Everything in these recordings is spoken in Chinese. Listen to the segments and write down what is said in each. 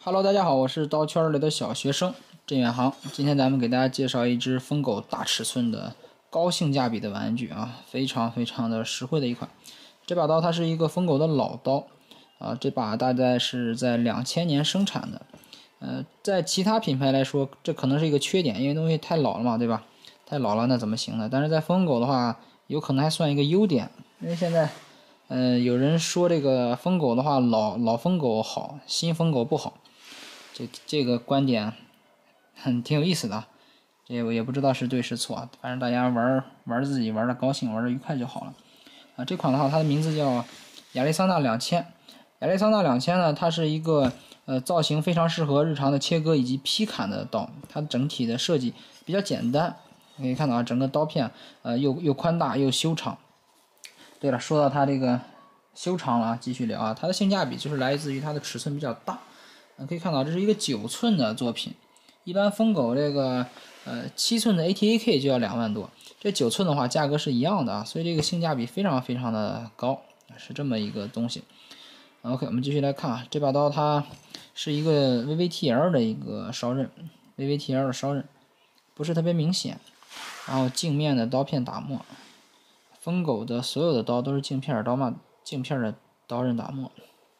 Hello， 大家好，我是刀圈里的小学生郑远航。今天咱们给大家介绍一只疯狗大尺寸的高性价比的玩具啊，非常的实惠的一款。这把刀它是一个疯狗的老刀啊，这把大概是在2000年生产的。在其他品牌来说，这可能是一个缺点，因为东西太老了嘛，对吧？太老了那怎么行呢？但是在疯狗的话，有可能还算一个优点，因为现在有人说这个疯狗的话，老疯狗好，新疯狗不好。这个观点挺有意思的，这我也不知道是对是错，反正大家玩自己玩的高兴，玩的愉快就好了。啊，这款的话，它的名字叫亚利桑那2000。亚利桑那2000呢，它是一个造型非常适合日常的切割以及劈砍的刀，它整体的设计比较简单，可以看到啊，整个刀片又宽大又修长。对了，说到它这个修长了啊，继续聊啊，它的性价比就是来自于它的尺寸比较大。可以看到这是一个9寸的作品，一般疯狗这个7寸的 ATAK 就要2万多，这9寸的话价格是一样的啊，所以这个性价比非常的高，是这么一个东西。OK， 我们继续来看啊，这把刀它是一个 VVTL 的一个烧刃 ，VVTL 的烧刃不是特别明显，然后镜面的刀片打磨，疯狗的所有的刀都是镜片的刀刃打磨。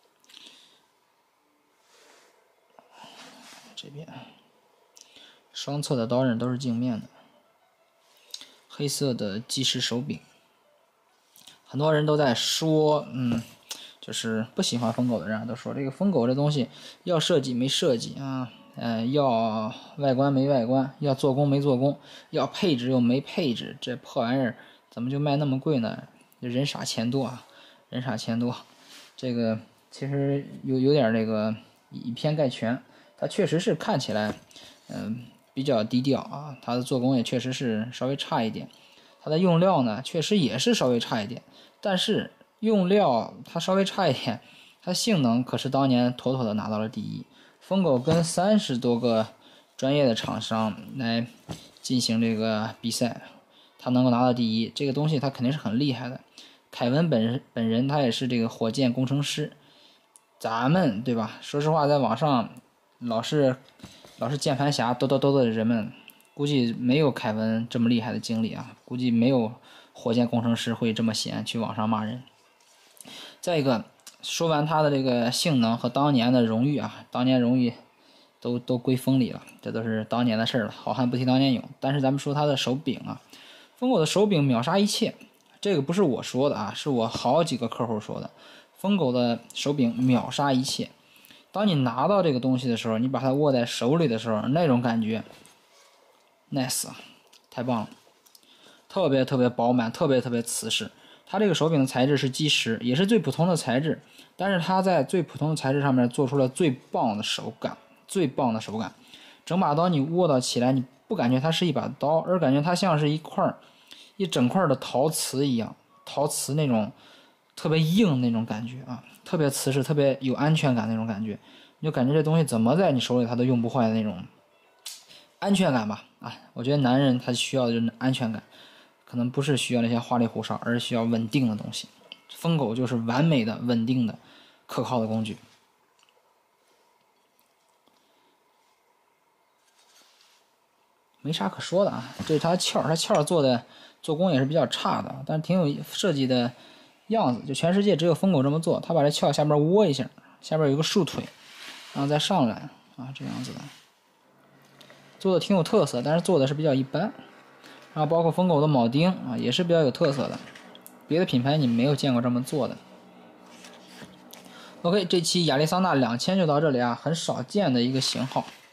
这边双侧的刀刃都是镜面的，黑色的计时手柄。很多人都在说，就是不喜欢疯狗的人都说这个疯狗这东西要设计没设计啊，要外观没外观，要做工没做工，要配置又没配置，这破玩意儿怎么就卖那么贵呢？人傻钱多啊，人傻钱多。这个其实有点这个以偏概全。它确实是看起来，比较低调啊，它的做工也确实是稍微差一点，它的用料呢确实也是稍微差一点，但是用料它稍微差一点，它性能可是当年妥妥的拿到了第一。疯狗跟30多个专业的厂商来进行这个比赛，它能够拿到第一，这个东西它肯定是很厉害的。凯文本人他也是这个火箭工程师，咱们对吧？说实话，在网上。老是键盘侠嘚的人们，估计没有凯文这么厉害的经历啊，估计没有火箭工程师会这么闲去网上骂人。再一个，说完他的这个性能和当年的荣誉啊，当年荣誉都归风里了，这都是当年的事了，好汉不提当年勇。但是咱们说他的手柄啊，疯狗的手柄秒杀一切，这个不是我说的啊，是我好几个客户说的，疯狗的手柄秒杀一切。当你拿到这个东西的时候，你把它握在手里的时候，那种感觉 ，nice 啊，太棒了，特别饱满，特别瓷实。它这个手柄的材质是基石，也是最普通的材质，但是它在最普通的材质上面做出了最棒的手感，整把刀你握到起来，你不感觉它是一把刀，而感觉它像是一整块的陶瓷一样，陶瓷那种特别硬那种感觉啊。特别瓷实，特别有安全感那种感觉，你就感觉这东西怎么在你手里它都用不坏的那种安全感吧啊！我觉得男人他需要的就是安全感，可能不是需要那些花里胡哨，而是需要稳定的东西。疯狗就是完美的、稳定的、可靠的工具。没啥可说的啊，这是它鞘做工也是比较差的，但是挺有设计的。样子就全世界只有疯狗这么做，他把这鞘下边窝一下，下边有一个竖腿，然后再上来啊，这样子的，做的挺有特色，但是做的是比较一般。然后包括疯狗的铆钉啊，也是比较有特色的，别的品牌你没有见过这么做的。OK， 这期亚利桑那2000就到这里啊，很少见的一个型号。